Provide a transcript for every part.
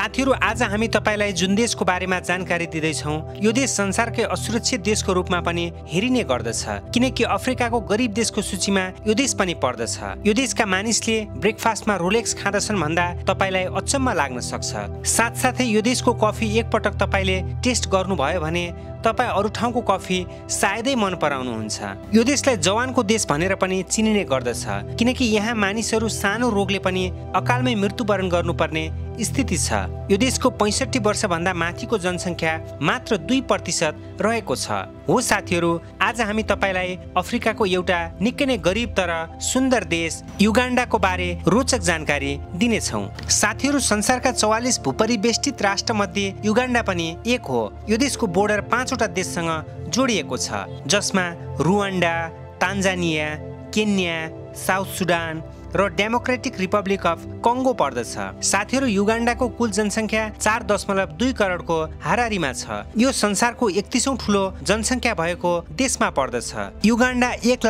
साथीहरु, आज हामी तपाईलाई जुन देशको बारेमा जानकारी दिँदै छौं, यो देश संसारकै असुरक्षित देशको रूपमा पनि हेरिने गर्दछ, किनकि अफ्रिकाको गरिब देशको सूचीमा यो देश पनि पर्दछ। यो देशका मानिसले ब्रेकफास्टमा रोलेक्स खाँदछन् भन्दा तपाईलाई अचम्म लाग्न सक्छ। साथसाथै यो देशको कफी एकपटक तपाईले टेस्ट गर्नुभयो भने तपाई अरु ठाउँको कफी सायदै मन पराउनुहुन्छ। यो देशलाई जवानको देश भनेर पनि चिनिने गर्दछ, किनकि यहाँ मानिसहरू सानो रोगले पनि अकालमै मृत्युवरण गर्नुपर्ने स्थिति छ। यो देशको 65 वर्षभन्दा माथिको जनसङ्ख्या मात्र 2% रहेको छ। हो साथीहरू, आज हामी तपाईलाई अफ्रिकाको एउटा निकै नै गरिब तर सुन्दर देश युगान्डाको बारे रोचक जानकारी दिनेछौँ। साथीहरू, संसारका 44 भूपरिवेष्टित राष्ट्रमध्ये युगान्डा पनि एक हो। यो देशको बोर्डर 5 वटा देशसँग जोडिएको छ, जसमा Rwanda, Tanzania, Kenya, South Sudan र डेमोक्रेटिक रिपब्लिक अफ कङ्गो पर्दछ। साथीहरू, युगान्डाको कुल जनसङ्ख्या 4.2 करोडको हाराहारीमा छ। यो संसारको 31औं ठुलो जनसङ्ख्या भएको देशमा पर्दछ। युगान्डा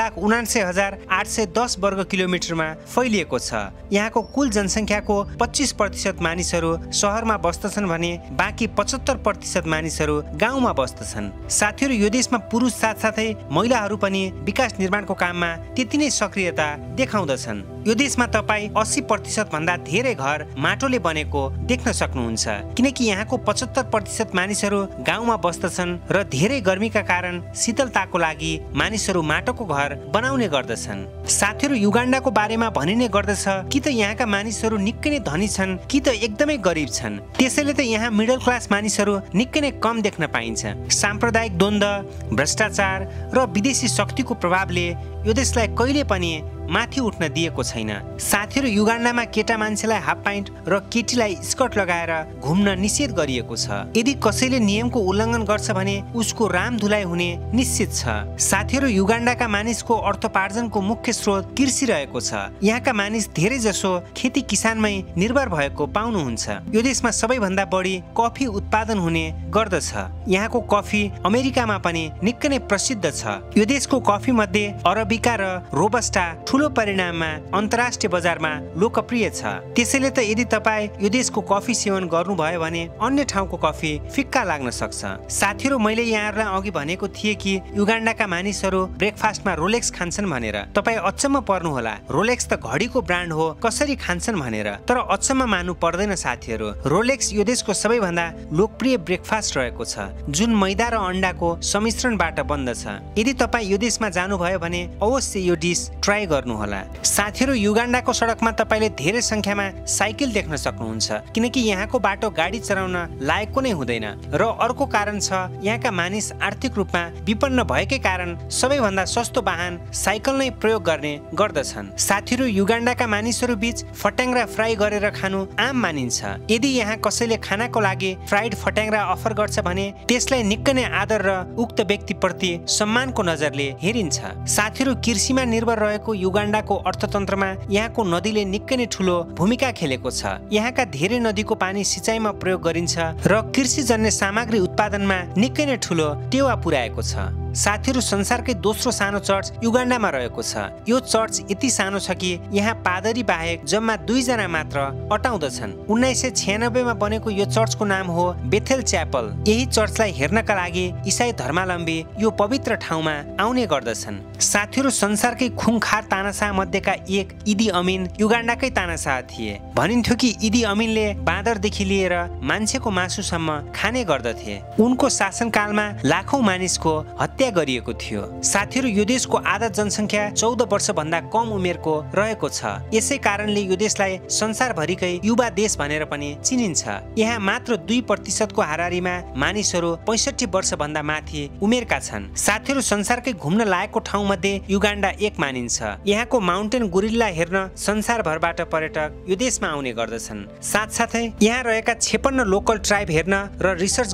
1,79,810 वर्ग किलोमिटरमा फैलिएको छ। यहाँको कुल जनसङ्ख्याको 25% मानिसहरू सहरमा बस्दछन् भने बाँकी 75% मानिसहरू गाउँमा बस्दछन्। साथीहरू, यो देशमा पुरुष साथसाथै महिलाहरू पनि विकास निर्माणको काममा त्यति नै सक्रियता देखाउँदछन्। यो देशमा तपाई 80% भन्दा धेरै घर माटोले बनेको देख्न सक्नुहुन्छ, किनकि यहाँको 75% मानिसहरू गाउँमा बस्दछन् र धेरै गर्मीका कारण शीतलताको लागि मानिसहरू माटोको घर बनाउने गर्दछन्। साथीहरू, युगान्डाको बारेमा भनिने गर्दछ कि त यहाँका मानिसहरू निकै नै धनी छन् कि त एकदमै गरिब छन्। त्यसैले त यहाँ मिडल क्लास मानिसहरू निकै नै कम देख्न पाइन्छ। साम्प्रदायिक द्वन्द्व, भ्रष्टाचार र विदेशी शक्तिको प्रभावले यो देशलाई कहिले पनि माथि उठ्न दिएको छैन। साथीहरू, युगान्डामा केटा मान्छेलाई हाफ प्यान्ट र केटीलाई स्कर्ट लगाएर घुम्न निषेध गरिएको छ। यदि कसैले नियमको उल्लङ्घन गर्छ भने उसको रामधुलाई हुने निश्चित छ। साथीहरू, युगान्डाका मानिसको अर्थोपार्जनको मुख्य स्रोत कृषि रहेको छ। यहाँका मानिस धेरै जसो खेती किसानमै निर्भर भएको पाउनुहुन्छ। यो देशमा सबैभन्दा बढी कफी उत्पादन हुने गर्दछ। यहाँको कफी अमेरिकामा पनि निकै नै प्रसिद्ध छ। यो देशको कफी मध्ये अरबिका र रोबस्टा ठूलो परिणाममा अन्तर्राष्ट्रिय बजारमा लोकप्रिय छ। त्यसैले त यदि तपाई यो देशको कफी सेवन गर्नुभयो भने अन्य ठाउँको कफी फिक्का लाग्न सक्छ। साथीहरू, मैले यहाँहरूलाई अघि भनेको थिएँ कि युगान्डाका मानिसहरू ब्रेकफास्टमा रोलेक्स खान्छन् भनेर। तपाई अचम्म पर्नुहोला, रोलेक्स त घडीको ब्रान्ड हो, कसरी खान्छन् भनेर। तर अचम्म मान्नु पर्दैन साथीहरू, रोलेक्स यो देशको सबैभन्दा लोकप्रिय ब्रेकफास्ट रहेको छ, जुन मैदा र अण्डाको सम्मिश्रणबाट बन्दछ। यदि तपाई यो देशमा जानुभयो भने अवश्य यो डिस ट्राई गर्नुहोला। साथीहरू, युगान्डाको सडकमा तपाईले धेरै संख्यामा साइकल देख्न सक्नुहुन्छ, किनकि यहाँको बाटो गाडी चलाउन लायकको नै हुँदैन। र अर्को कारण छ, यहाँका मानिस आर्थिक रूपमा विपन्न भएकै कारण सबैभन्दा सस्तो वाहन साइकल नै प्रयोग गर्ने गर्दछन्। साथीहरू, युगान्डाका मानिसहरू बीच फट्याङ्ग्रा फ्राई गरेर खानु आम मानिन्छ। यदि यहाँ कसैले खानाको लागि फ्राइड फट्याङ्ग्रा अफर गर्छ भने त्यसलाई निकै नै आदर र उक्त व्यक्तिप्रति सम्मानको नजरले हेरिन्छ। साथीहरू, कृषिमा निर्भर रहेको युगान्डाको अर्थतन्त्रमा यहाँको नदीले निकै नै ठूलो भूमिका खेलेको छ। यहाँका धेरै नदीको पानी सिँचाइमा प्रयोग गरिन्छ र कृषिजन्य सामग्री उत्पादनमा निकै नै ठूलो टेवा पुर्याएको छ। साथीहरू, संसारकै दोस्रो सानो चर्च युगान्डामा रहेको छ। यो चर्च यति सानो छ कि यहाँ पादरी बाहेक जम्मा 2 जना मात्र अटाउँदछन्। 1996 मा बनेको यो चर्चको नाम हो बेथेल च्यापल। यही चर्चलाई हेर्नका लागि इसाई धर्मावलम्बी यो पवित्र ठाउँमा आउने गर्दछन्। साथीहरू, संसारकै खुङखार तानाशाह मध्येका एक इदी अमिन युगान्डाकै तानाशाह थिए। भनिन्थ्यो कि इदी अमिनले बाँदरदेखि लिएर मान्छेको मासुसम्म खाने गर्दथे। उनको शासनकालमा लाखौं मानिसको हत्या गरिएको थियो। साथीहरू, यो देशको आधा जनसङ्ख्या 14 वर्षभन्दा कम उमेरको रहेको छ। यसै कारणले यो देशलाई संसारभरिकै युवा देश भनेर पनि चिनिन्छ। यहाँ मात्र 2% को हाराहारीमा मानिसहरू 65 वर्षभन्दा माथि उमेरका छन्। साथीहरू, संसारकै घुम्न लायकको ठाउँमध्ये युगान्डा एक मानिन्छ। यहाँको माउन्टेन गोरिल्ला हेर्न संसारभरबाट पर्यटक यो देशमा आउने गर्दछन्। साथसाथै यहाँ रहेका 56 लोकल ट्राइब हेर्न र रिसर्च गर्नका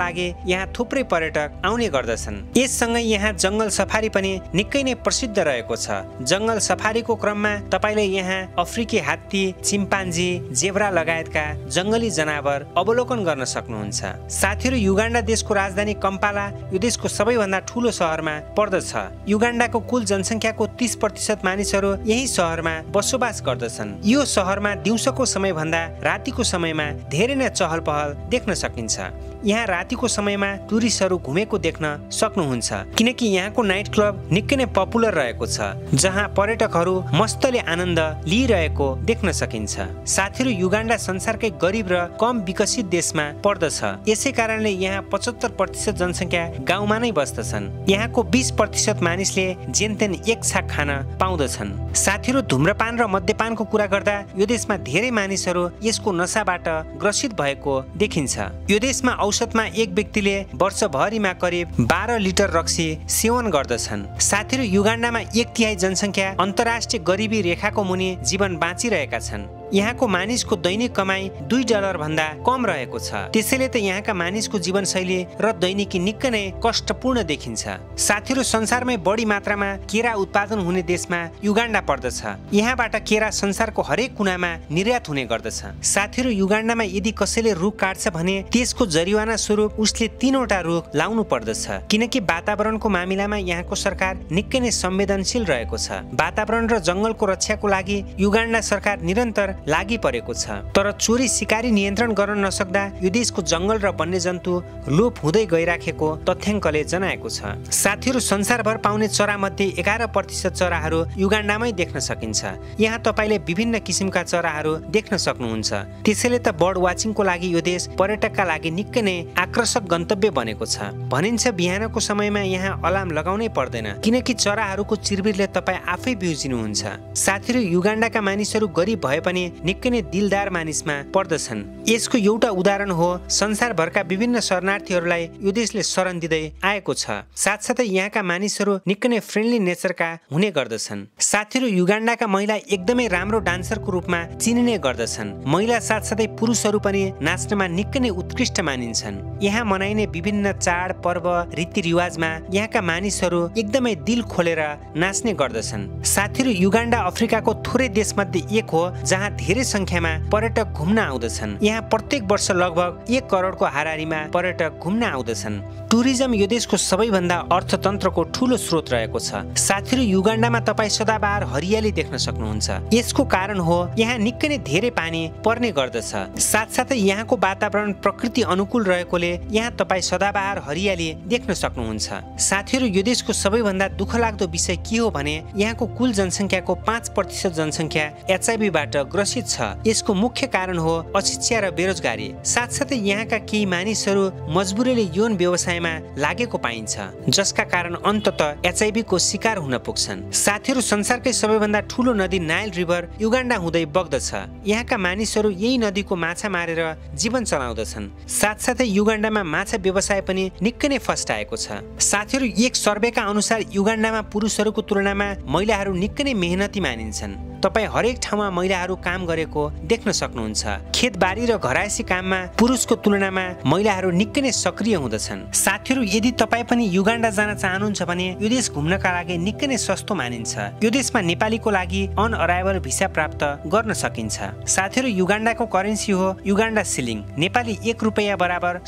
लागि यहाँ थुप्रै पर्यटक आउने गर्दछन्। यससँगै यहाँ जंगल सफारी पनि निकै नै प्रसिद्ध रहेको छ। जंगल सफारीको क्रममा तपाईले यहाँ अफ्रिकी हात्ती, चिम्पान्जी, जेब्रा लगायतका जंगली जनावर अवलोकन गर्न सक्नुहुन्छ। साथीहरु, युगाण्डा देशको राजधानी कम्पाला यो देशको सबैभन्दा ठूलो शहरमा पर्दछ। युगाण्डाको कुल जनसंख्याको 30% मानिसहरू यही शहरमा बसोबास गर्दछन्। यो शहरमा दिउँसोको समयभन्दा रातिको समयमा धेरै नै चहल पहल देख्न सकिन्छ। यहाँ रातिको समयमा टुरिस्टहरू घुमेको देख्न सक्नुहुन्छ, किनकि यहाँको नाइट क्लब निकै नै पपुलर रहेको छ, जहाँ पर्यटकहरू मस्तले आनन्द लिइरहेको देख्न सकिन्छ। साथीहरु, युगाण्डा संसारकै गरिब र कम विकसित देशमा पर्दछ। यसै कारणले यहाँ 75% जनसंख्या गाउँमा नै बस्दछन्। यहाँको 20% मानिसले जेनतेन एक छाक खान पाउँदछन्। साथीहरु, धूम्रपान र मद्यपानको कुरा गर्दा यो देशमा धेरै मानिसहरू यसको नशाबाट ग्रसित भएको देखिन्छ। यो देशमा औसतमा एक व्यक्तिले वर्षभरिमा करिब 12 लिटर रक्सी सेवन गर्दछन्। साथीहरु, युगाण्डामा 1/3 जनसंख्या अन्तर्राष्ट्रिय गरिबी रेखाको मुनि जीवन बाँचिरहेका छन्। यहाँको मानिसको दैनिक कमाई $2 भन्दा कम रहेको छ। त्यसैले त यहाँका मानिसको जीवनशैली र दैनिकी निकै नै कष्टपूर्ण देखिन्छ। साथीहरु, संसारमै बढी मात्रामा केरा उत्पादन हुने देशमा युगाण्डा पर्दछ। यहाँबाट केरा संसारको हरेक कुनामा निर्यात हुने गर्दछ। साथीहरु, युगाण्डामा यदि कसैले रुख काट्छ भने त्यसको जरिवाना स्वरूप उसले 3वटा रुख लाउनु पर्दछ, किनकि वातावरणको मामिलामा यहाँको सरकार निकै नै संवेदनशील रहेको छ। वातावरण र जंगलको रक्षाको लागि युगाण्डा सरकार निरन्तर लागि परेको छ। तर चोरी सिकारी नियन्त्रण गर्न नसक्दा यो देशको जंगल र वन्यजन्तु लोप हुँदै गइराखेको तथ्याङ्कले जनाएको छ। साथीहरु, संसारभर पाउने चरा मध्ये 11% चराहरू युगाण्डामै देख्न सकिन्छ। यहाँ तपाईले विभिन्न किसिमका चराहरू देख्न सक्नुहुन्छ। त्यसैले त बर्ड वाचिङको लागि यो देश पर्यटकका लागि निकै नै आकर्षक गन्तव्य बनेको छ। भनिन्छ बिहानको समयमा यहाँ अलार्म लगाउनै पर्दैन, किनकि चराहरूको चिरबिरले तपाई आफै बिउजिनुहुन्छ। साथीहरु, युगाण्डाका मानिसहरू गरिब भए पनि निकै नै दिलदार मानिसमा पर्दछन्। यसको एउटा उदाहरण हो संसारभरका विभिन्न शरणार्थीहरूलाई यो देशले शरण दिँदै आएको छ। साथसाथै यहाँका मानिसहरू निकै नै फ्रेन्डली नेचरका हुने गर्दछन्। साथीहरु, युगाण्डाका महिला एकदमै राम्रो डान्सरको रूपमा चिनिने गर्दछन्। महिला साथसाथै पुरुषहरू पनि नाच्नमा निकै नै उत्कृष्ट मानिन्छन्। यहाँ मनाइने विभिन्न चाड पर्व रीतिरिवाजमा यहाँका मानिसहरू एकदमै दिल खोलेर नाच्ने गर्दछन्। साथीहरु, युगाण्डा अफ्रिकाको थोरै देशमध्ये एक हो जहाँ धेरै संख्यामा पर्यटक घुम्न आउँदछन्। यहाँ प्रत्येक वर्ष लगभग 1 करोडको हाराहारीमा पर्यटक घुम्न आउँदछन्। टुरिज्म यो देशको सबैभन्दा अर्थतन्त्रको ठूलो स्रोत रहेको छ। साथीहरु, युगाण्डामा तपाई सदाबहार हरियाली देख्न सक्नुहुन्छ। यसको कारण हो यहाँ निकै नै धेरै पानी पर्ने गर्दछ। साथसाथै यहाँको वातावरण प्रकृति अनुकूल रहेकोले यहाँ तपाई सदाबहार हरियाली देख्न सक्नुहुन्छ। साथीहरु, यो देशको सबैभन्दा दुःखलाग्दो विषय के हो भने यहाँको कुल जनसंख्याको 5% जनसंख्या एचआईभीबाट ग्रसित छ। यसको मुख्य कारण हो अशिक्षा र बेरोजगारी। साथसाथै यहाँका केही मानिसहरू मजबुरीले यौन व्यवसायमा लागेको पाइन्छ, जसका कारण अन्ततः एचआईभी को शिकार हुन पुग्छन्। साथीहरु, संसारकै सबैभन्दा ठूलो नदी नाइल रिभर युगाण्डा हुँदै बग्दछ। यहाँका मानिसहरू यही नदीको माछा मारेर जीवन चलाउँदछन्। साथसाथै युगाण्डामा माछा व्यवसाय पनि निकै नै फस्टाएको छ। साथीहरु, एक सर्वेका अनुसार युगाण्डामा पुरुषहरूको तुलनामा महिलाहरू निकै नै मेहनती मानिन्छन्। तपाई हरेक ठाउँमा महिलाहरू काम गरेको देख्न सक्नुहुन्छ। खेतबारी र घरायसी काममा पुरुषको तुलनामा महिलाहरू निकै नै सक्रिय हुँदछन्। साथीहरु, यदि तपाई पनि युगाण्डा जान चाहनुहुन्छ भने यो देश घुम्नका लागि निकै नै सस्तो मानिन्छ। यो देशमा नेपालीको लागि अन अराइभल भिसा प्राप्त गर्न सकिन्छ। साथीहरु, युगाण्डाको करेन्सी हो युगाण्डा सिलिङ। नेपाली 1 रुपैयाँ बराबर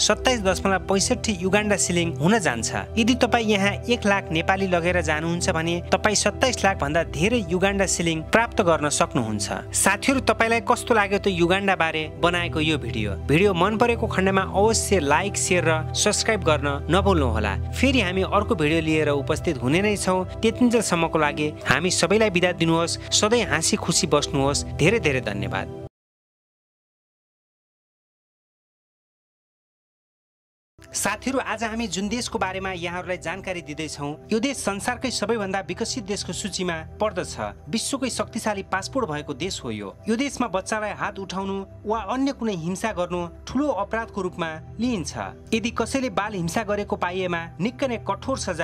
27.65 युगाण्डा सिलिङ हुन जान्छ। यदि तपाई यहाँ 1 लाख नेपाली लगेर जानुहुन्छ भने तपाई 27 लाख भन्दा धेरै युगाण्डा सिलिङ प्राप्त गर्न सक्नुहुन्छ। साथीहरु, तपाईलाई कस्तो लाग्यो त युगाण्डा बारे बनाएको यो भिडियो मन परेको खण्डमा अवश्य लाइक, शेयर र सब्स्क्राइब गर्न नभुल्नुहोला। फेरि हामी अर्को भिडियो लिएर उपस्थित हुने नै छौं। त्यतिन्जेलसम्मको लागि हामी सबैलाई बिदा दिनुहोस्। सधैँ हाँसी खुसी बस्नुहोस्। धेरै धेरै धन्यवाद। साथीहरु, आज हामी जुन देशको बारेमा यहाँहरूलाई जानकारी दिँदैछौँ यो देश संसारकै सबैभन्दा विकसित देशको सूचीमा पर्दछ। विश्वकै शक्तिशाली पासपोर्ट भएको देश हो यो देशमा बच्चालाई हात उठाउनु वा अन्य कुनै हिंसा गर्नु ठूलो अपराधको रूपमा लिइन्छ। यदि कसैले बाल हिंसा गरेको पाइएमा निकै नै कठोर सजाय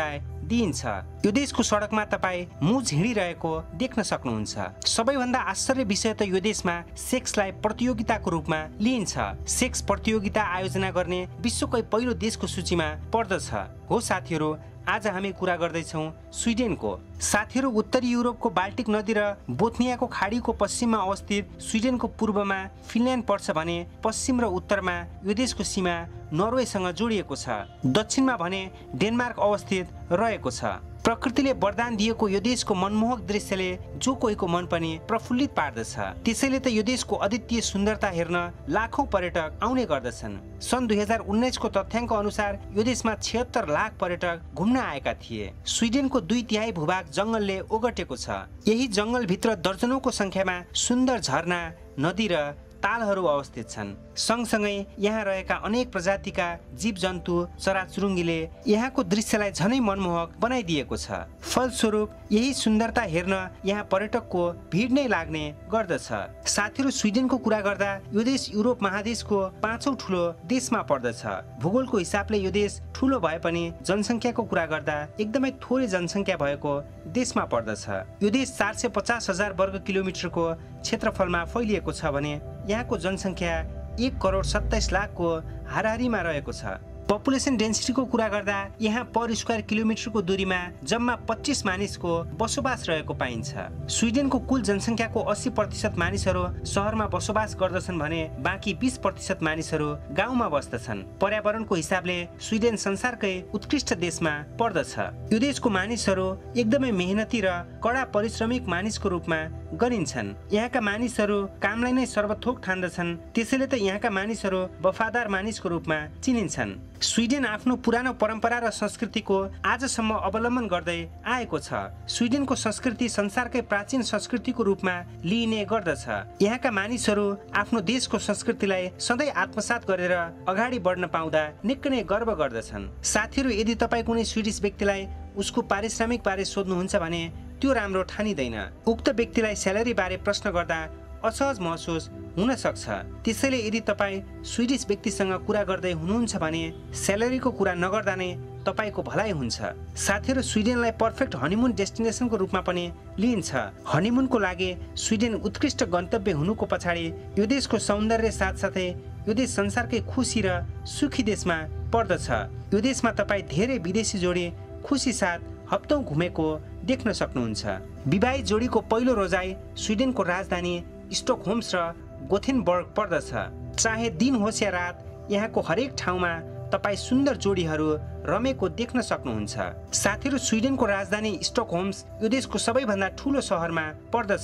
दिइन्छ। यो देशको सडकमा तपाईँ मुज हिँडिरहेको देख्न सक्नुहुन्छ। सबैभन्दा आश्चर्य विषय त यो देशमा सेक्सलाई प्रतियोगिताको रूपमा लिइन्छ। सेक्स प्रतियोगिता आयोजना गर्ने विश्वकै पहिलो देशको सूचीमा पर्दछ। हो साथीहरू, आज हामी कुरा गर्दैछौँ स्विडेनको। साथीहरू, उत्तरी युरोपको बाल्टिक नदी र बोथनियाको खाडीको पश्चिममा अवस्थित स्विडेनको पूर्वमा फिनल्यान्ड पर्छ भने पश्चिम र उत्तरमा यो देशको सीमा नर्वेसँग जोडिएको छ। दक्षिणमा भने डेनमार्क अवस्थित रहेको छ। प्रकृतिले वरदान दिएको यो देशको मनमोहक दृश्यले जो कोहीको मन पनि प्रफुल्लित पार्दछ। त्यसैले त यो देशको अद्वितीय सुन्दरता हेर्न लाखौं पर्यटक आउने गर्दछन्। सन् 2019 को तथ्याङ्क अनुसार यो देशमा 76 लाख पर्यटक घुम्न आएका थिए। स्विडेनको 2/3 भूभाग जंगलले ओगटेको छ। यही जंगलभित्र दर्जनौंको संख्यामा सुन्दर झरना, नदी र तालहरू अवस्थित छन्। सँगसँगै यहाँ रहेका अनेक प्रजातिका जीवजन्तु, चराचुरुङ्गीले यहाँको दृश्यलाई झनै मनमोहक बनाइदिएको छ। फलस्वरूप यही सुन्दरता हेर्न यहाँ पर्यटकको भिड नै लाग्ने गर्दछ। साथीहरू, स्विडेनको कुरा गर्दा यो देश युरोप महादेशको 5औं ठुलो देशमा पर्दछ। भूगोलको हिसाबले यो देश ठुलो भए पनि जनसङ्ख्याको कुरा गर्दा एकदमै थोरै जनसङ्ख्या भएको देशमा पर्दछ। यो देश 450,000 वर्ग किलोमिटरको क्षेत्रफलमा फैलिएको छ भने यहाँको जनसङ्ख्या 1,27,00,000 को हाराहारीमा रहेको छ। पपुलेसन डेन्सिटीको कुरा गर्दा यहाँ पर स्क्वायर किलोमिटरको दूरीमा जम्मा 25 मानिसको बसोबास रहेको पाइन्छ। स्विडेनको कुल जनसङ्ख्याको 80% मानिसहरू सहरमा बसोबास गर्दछन् भने बाँकी 20% मानिसहरू गाउँमा बस्दछन्। पर्यावरणको हिसाबले स्विडेन संसारकै उत्कृष्ट देशमा पर्दछ। यो देशको मानिसहरू एकदमै मेहनती र कडा परिश्रमिक मानिसको रूपमा गरिन्छन्। यहाँका मानिसहरू कामलाई नै सर्वथोक ठान्दछन्। त्यसैले त यहाँका मानिसहरू वफादार मानिसको रूपमा चिनिन्छन्। स्विडेन आफ्नो पुरानो परम्परा र संस्कृतिको आजसम्म अवलम्बन गर्दै आएको छ। स्विडेनको संस्कृति संसारकै प्राचीन संस्कृतिको रूपमा लिइने गर्दछ। यहाँका मानिसहरू आफ्नो देशको संस्कृतिलाई सधैँ आत्मसात गरेर अगाडि बढ्न पाउँदा निकै नै गर्व गर्दछन्। साथीहरू, यदि तपाईँ कुनै स्विडिश व्यक्तिलाई उसको पारिश्रमिक बारे सोध्नुहुन्छ भने त्यो राम्रो ठानिँदैन। उक्त व्यक्तिलाई स्यालेरी बारे प्रश्न गर्दा असहज महसुस हुन सक्छ। त्यसैले यदि तपाईँ स्विडिश व्यक्तिसँग कुरा गर्दै हुनुहुन्छ भने स्यालेरीको कुरा नगर्दा नै तपाईको भलाइ हुन्छ। साथीहरू, स्विडेनलाई पर्फेक्ट हनीमुन डेस्टिनेसनको रूपमा पनि लिइन्छ। हनीमुनको लागि स्विडेन उत्कृष्ट गन्तव्य हुनुको पछाडि यो देशको सौन्दर्य साथसाथै यो देश संसारकै खुसी र सुखी देशमा पर्दछ। यो देशमा तपाईँ धेरै विदेशी जोडी खुसी साथ हप्तौं घुमेको देख्न सक्नुहुन्छ। विवाहित जोडीको पहिलो रोजाइ स्विडेनको राजधानी स्टकहोम्स र गोथेनबर्ग पर्दछ। चाहे दिन होस् या रात, यहाँको हरेक ठाउँमा तपाईँ सुन्दर जोडीहरू रमेको देख्न सक्नुहुन्छ। साथीहरू, स्विडेनको राजधानी स्टकहोम्स यो देशको सबैभन्दा ठुलो सहरमा पर्दछ।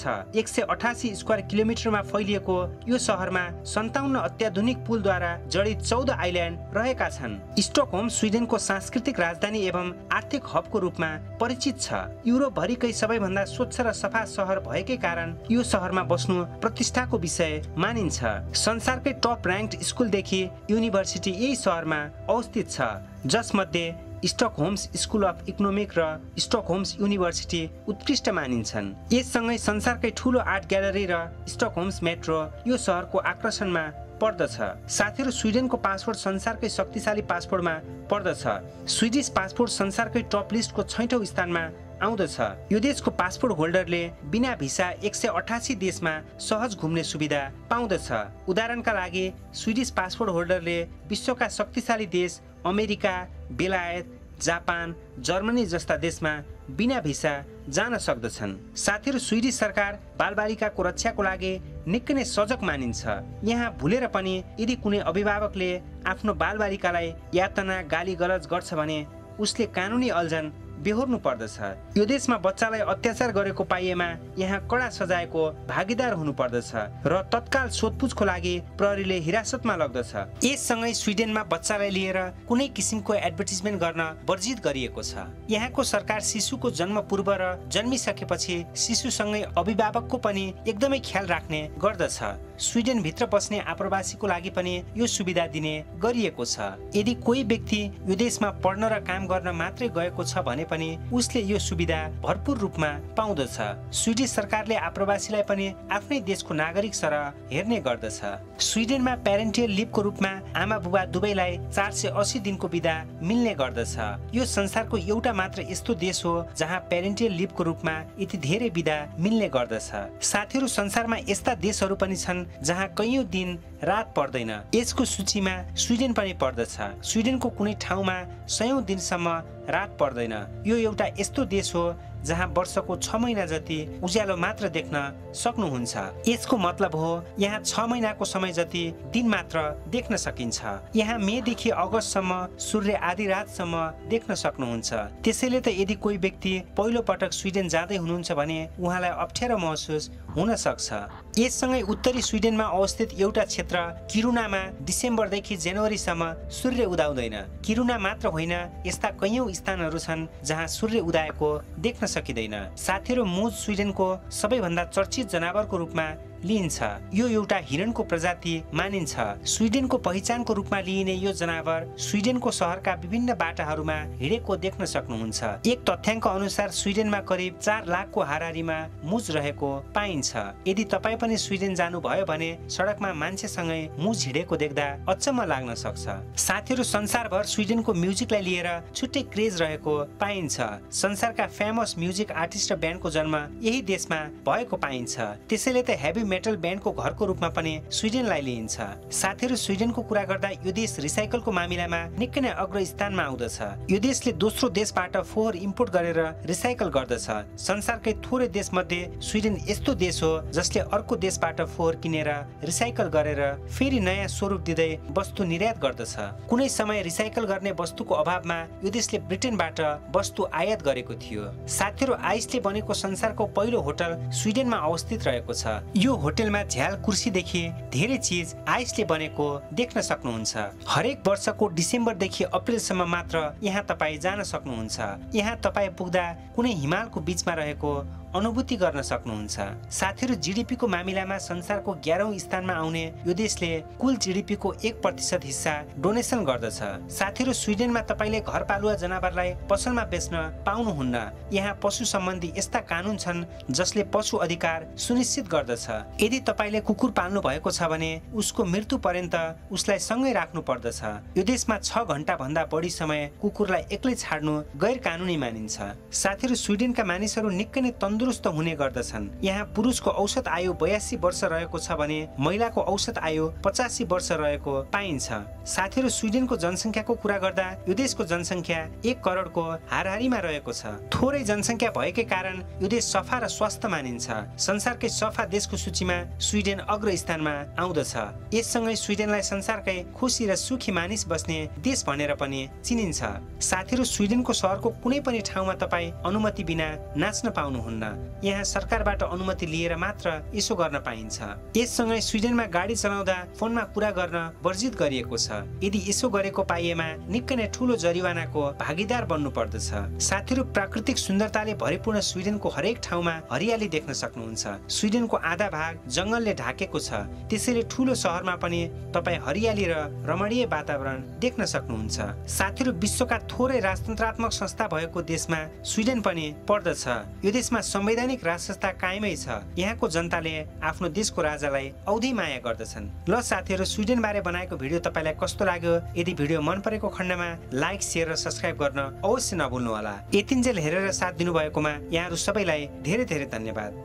188 स्क्वायर किलोमिटरमा फैलिएको यो सहरमा 57 अत्याधुनिक पुलद्वारा जडित 14 आइल्यान्ड रहेका छन्। स्टकहोम्स स्विडेनको सांस्कृतिक राजधानी एवं आर्थिक हबको रूपमा परिचित छ। युरोपभरिकै सबैभन्दा स्वच्छ र सफा सहर भएकै कारण यो सहरमा बस्नु प्रतिष्ठाको विषय मानिन्छ। संसारकै टप र्याङ्क्ड स्कुलदेखि युनिभर्सिटी यही सहरमा अवस्थित छ, जसमध्ये स्टकहोम्स स्कुल अफ इकोनोमिक र स्टकहोम्स युनिभर्सिटी उत्कृष्ट मानिन्छन्। यससँगै संसारकै ठुलो आर्ट ग्यालरी र स्टकहोम्स मेट्रो यो सहरको आकर्षणमा पर्दछ। साथीहरू, स्विडेनको पासपोर्ट संसारकै शक्तिशाली पासपोर्टमा पर्दछ। स्विडिश पासपोर्ट संसारकै टप लिस्टको 6औं स्थानमा आउँदछ। यो देशको पासपोर्ट होल्डरले बिना भिसा 188 देशमा सहज घुम्ने सुविधा पाउँदछ। उदाहरणका लागि, स्विडिश पासपोर्ट होल्डरले विश्वका शक्तिशाली देश अमेरिका, बेलायत, जापान, जर्मनी जस्ता देशमा बिना भिसा जान सक्दछन्। साथीहरू, स्विडिश सरकार बालबालिकाको रक्षाको लागि निकै नै सजग मानिन्छ। यहाँ भुलेर पनि यदि कुनै अभिभावकले आफ्नो बालबालिकालाई यातना, गाली गलज गर्छ भने उसले कानुनी अल्झन बेहोर्नु पर्दछ। यो देशमा बच्चालाई अत्याचार गरेको पाइएमा यहाँ कडा सजायको भागीदार हुनु पर्दछ र तत्काल सोधपुछको लागि प्रहरीले हिरासतमा लग्दछ। यससँगै स्विडेनमा बच्चालाई लिएर कुनै किसिमको एडभर्टिजमेन्ट गर्न वर्जित गरिएको छ। यहाँको सरकार शिशुको जन्म पूर्व र जन्मिसकेपछि शिशुसँगै अभिभावकको पनि एकदमै ख्याल राख्ने गर्दछ। स्विडेन भित्र बस्ने आप्रवासीको लागि पनि यो सुविधा दिने गरिएको छ। यदि कोही व्यक्ति यो देशमा पढ्न र काम गर्न मात्रै गएको छ भने पनि उसले यो सुविधा भरपूर रूपमा पाउँदछ। स्विडिश सरकारले आप्रवासीलाई पनि आफ्नै देशको नागरिक सरह हेर्ने गर्दछ। स्विडेनमा प्यारेन्टियल लिभको रूपमा आमा बुबा दुवैलाई 480 दिनको बिदा मिल्ने गर्दछ। यो संसारको एउटा मात्र यस्तो देश हो जहाँ प्यारेन्टियल लिभको रूपमा यति धेरै बिदा मिल्ने गर्दछ। साथीहरू, संसारमा यस्ता देशहरू पनि छन् जहाँ कैयौं दिन रात पर्दैन। यसको सूचीमा स्विडेन पनि पर्दछ। स्विडेनको कुनै ठाउँमा 100 दिनसम्म रात पर्दैन। यो एउटा यस्तो देश हो जहाँ वर्षको 6 महिना जति उज्यालो मात्र देख्न सक्नुहुन्छ। यसको मतलब हो यहाँ 6 महिनाको समय जति दिन मात्र देख्न सकिन्छ। यहाँ मेदेखि अगस्तसम्म सूर्य आधी रातसम्म देख्न सक्नुहुन्छ। त्यसैले त यदि कोही व्यक्ति पहिलो पटक स्विडेन जाँदै हुनुहुन्छ भने उहाँलाई अप्ठ्यारो महसुस हुन सक्छ। यससँगै उत्तरी स्विडेनमा अवस्थित एउटा क्षेत्र किरुनामा डिसेम्बरदेखि जनवरीसम्म सूर्य उदाउँदैन। किरुना मात्र होइन, यस्ता कैयौं स्थानहरू छन् जहाँ सूर्य उदाएको देख्न सकिँदैन। साथीहरू, मुज स्विडेनको सबैभन्दा चर्चित जनावरको रूपमा लिइन्छ। यो एउटा हिरणको प्रजाति मानिन्छ। स्विडेनको पहिचानको रूपमा लिइने यो जनावर स्विडेनको शहरका विभिन्न बाटाहरूमा हिँडेको देख्न सक्नुहुन्छ। एक तथ्याङ्क अनुसार स्विडेनमा करिब 4 लाखको हाराहारीमा मुज रहेको पाइन्छ। यदि तपाईँ पनि स्विडेन जानुभयो भने सडकमा मान्छेसँगै मुज हिँडेको देख्दा अचम्म लाग्न सक्छ। साथीहरू, संसारभर स्विडेनको म्युजिकलाई लिएर छुट्टै क्रेज रहेको पाइन्छ। संसारका फेमस म्युजिक आर्टिस्ट र ब्यान्डको जन्म यही देशमा भएको पाइन्छ। त्यसैले त हेभी मेटल ब्यान्डको घरको रूपमा पनि स्विडेनलाई लिइन्छ। साथीहरू, स्विडेनको कुरा गर्दा यो देश रिसाइकलको मामिलामा निकै नै अग्रस्थानमा आउँदछ। यो देशले दोस्रो देशबाट फोहोर इम्पोर्ट गरेर रिसाइकल गर्दछ। संसारकै थोरै देशमध्ये स्विडेन यस्तो देश हो जसले अर्को देशबाट फोहोर किनेर रिसाइकल गरेर फेरि नयाँ स्वरूप दिँदै वस्तु निर्यात गर्दछ। कुनै समय रिसाइकल गर्ने वस्तुको अभावमा यो देशले ब्रिटेनबाट वस्तु आयात गरेको थियो। साथीहरू, आइसले बनेको संसारको पहिलो होटल स्विडेनमा अवस्थित रहेको छ। यो होटलमा झ्याल कुर्सीदेखि धेरै चीज आइसले बनेको देख्न सक्नुहुन्छ। हरेक वर्षको डिसेम्बरदेखि अप्रिलसम्म मात्र यहाँ तपाईँ जान सक्नुहुन्छ। यहाँ तपाईँ पुग्दा कुनै हिमालको बीचमा रहेको अनुभूति गर्न सक्नुहुन्छ। साथीहरू, जीडीपीको मामिलामा संसारको 11औं स्थानमा आउने यो देशले कुल जीडीपीको 1% हिस्सा डोनेसन गर्दछ। साथीहरू, स्विडेनमा तपाईले घरपालुवा जनावरलाई पसलमा बेच्न पाउनुहुन्न। यहाँ पशु सम्बन्धी यस्ता कानून छन् जसले पशु अधिकार सुनिश्चित गर्दछ। यदि तपाईले कुकुर पाल्नु भएको छ भने उसको मृत्यु पर्यन्त उसलाई सँगै राख्नु पर्दछ। यो देशमा 6 घण्टा भन्दा बढी समय कुकुरलाई एक्लै छाड्नु गैर कानूनी मानिन्छ। साथीहरू, स्विडेनका मानिसहरू निकै नै तन्दुरुस्त हुने गर्दछन्। यहाँ पुरुषको औसत आयु 82 वर्ष रहेको छ भने महिलाको औसत आयु 85 वर्ष रहेको पाइन्छ। साथीहरू, स्विडेनको जनसङ्ख्याको कुरा गर्दा यो देशको जनसङ्ख्या 1 करोडको हाराहारीमा रहेको छ। थोरै जनसङ्ख्या भएकै कारण यो देश सफा र स्वस्थ मानिन्छ। संसारकै सफा देशको सूचीमा स्विडेन अग्रस्थानमा आउँदछ। यससँगै स्विडेनलाई संसारकै खुसी र सुखी मानिस बस्ने देश भनेर पनि चिनिन्छ। साथीहरू, स्विडेनको शहरको कुनै पनि ठाउँमा तपाईँ अनुमति बिना नाच्न पाउनुहुन्न। यहाँ सरकारबाट अनुमति लिएर मात्र यसो गर्न पाइन्छ। यससँगै स्विडेनमा गाडी चलाउँदा फोनमा कुरा गर्न वर्जित गरिएको छ। यदि यसो गरेको पाइएमा निकै नै ठूलो जरिवानाको भागीदार बन्नु पर्दछ। साथीहरू, प्राकृतिक सुन्दरताले भरिपूर्ण स्विडेनको हरेक ठाउँमा हरियाली देख्न सक्नुहुन्छ। स्विडेनको आधा भाग जंगलले ढाकेको छ। त्यसैले ठूलो शहरमा पनि तपाईँ हरियाली र रमणीय वातावरण देख्न सक्नुहुन्छ। साथीहरू, विश्वका थोरै राजतन्त्रात्मक संस्था भएको देशमा स्विडेन पनि पर्दछ। यो देशमा संवैधानिक राजसंस्था कायमै छ। यहाँको जनताले आफ्नो देशको राजालाई औधी माया गर्दछन्। ल साथीहरू, स्विडेन बारे बनाएको भिडियो तपाईलाई कस्तो लाग्यो? यदि भिडियो मन परेको खण्डमा लाइक, शेयर र सब्स्क्राइब गर्न अवश्य नभुल्नु होला। यतिन्जेल हेरेर साथ दिनुभएकोमा यहाँहरू सबैलाई धेरै धेरै धन्यवाद।